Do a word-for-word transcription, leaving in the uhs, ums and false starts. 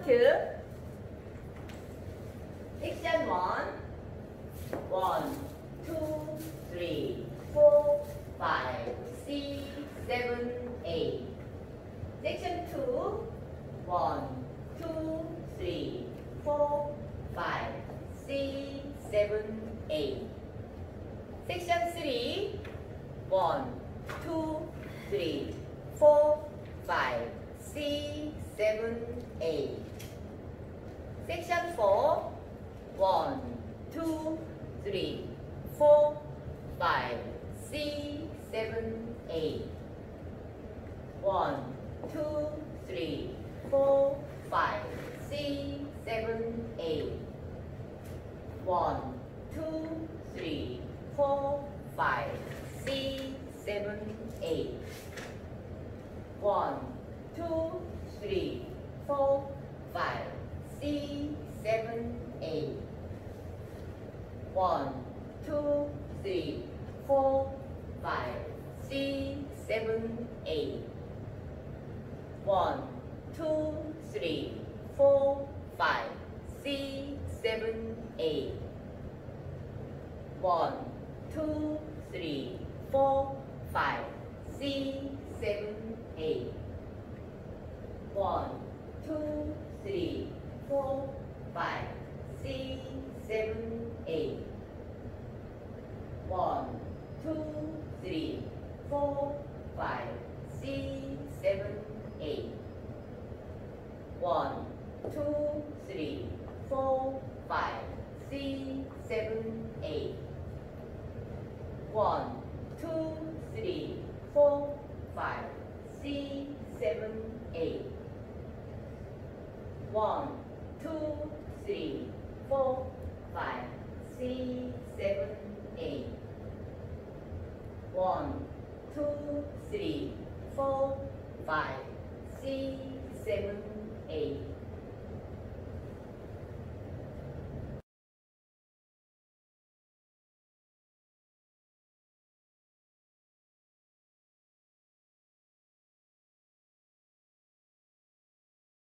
Welcome to Section one. one, two, three, four, five, six, seven, eight. Section two. one, two, three, four, five, six, seven, eight. Section three. one, two, three, four, five, six, seven, eight. Section four. one, two, three, four, five, six, seven, eight. one, two, three, four, five, six, seven, eight. one, two, three, four, five, six, seven, eight. one, two, three, four, five, six, seven, eight. one, two, three, four, five, six, seven, eight. one, two, three, four, five, six, seven, eight. one, two, three, four, five, six, seven, eight. one, two, three, four, five, six, seven, eight. one, two, three, four, five, six, seven, eight. one, two, three, four, five, six, seven, eight. one, two, three, four, five, six, seven, eight. one, two, three, four, five, six, seven, eight. one, two, three, four, five, six, seven, eight.